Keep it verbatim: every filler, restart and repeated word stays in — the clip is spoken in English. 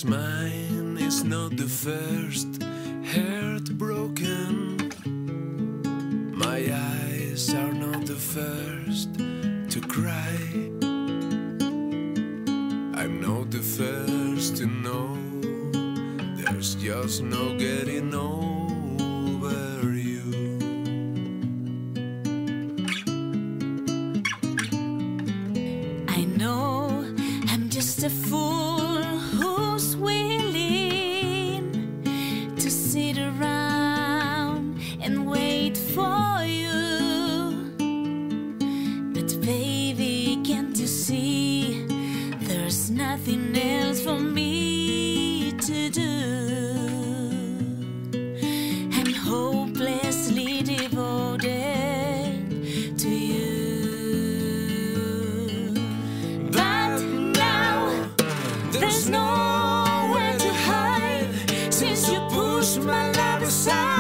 'cause mine is not the first heart broken. My eyes are not the first to cry. I'm not the first to know there's just no getting over you. I know I'm just a fool who's willing to sit around and wait for you. But baby, can't you see there's nothing else for me to do? I'm hopelessly devoted to you. But now there's nowhere to hide since you pushed my love aside.